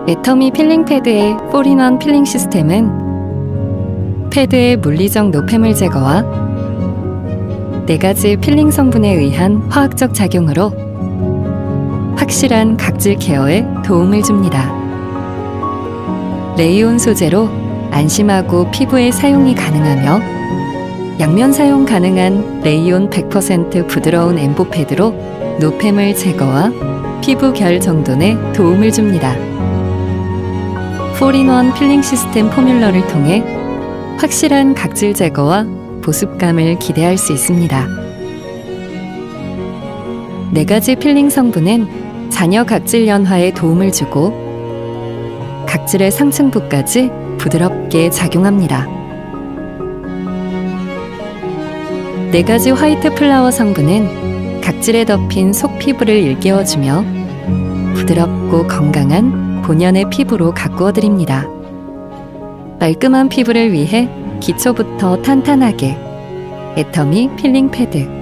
애터미 필링 패드의 4인원 필링 시스템은 패드의 물리적 노폐물 제거와 4가지 필링 성분에 의한 화학적 작용으로 확실한 각질 케어에 도움을 줍니다. 레이온 소재로 안심하고 피부에 사용이 가능하며 양면 사용 가능한 레이온 100% 부드러운 엠보 패드로 노폐물 제거와 피부 결 정돈에 도움을 줍니다. 4인원 필링 시스템 포뮬러를 통해 확실한 각질 제거와 보습감을 기대할 수 있습니다. 4가지 필링 성분은 잔여 각질 연화에 도움을 주고 각질의 상층부까지 부드럽게 작용합니다. 4가지 화이트 플라워 성분은 각질에 덮인 속 피부를 일깨워주며 부드럽고 건강한 본연의 피부로 가꾸어 드립니다. 깔끔한 피부를 위해 기초부터 탄탄하게 애터미 필링 패드